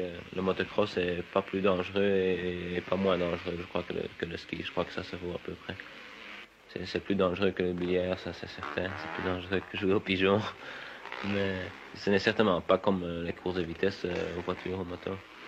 que le motocross est pas plus dangereux et pas moins dangereux, je crois, que le ski. Je crois que ça se vaut à peu près. C'est plus dangereux que le billard, ça c'est certain. C'est plus dangereux que jouer au pigeon. Mais ce n'est certainement pas comme les courses de vitesse aux voitures, aux motos.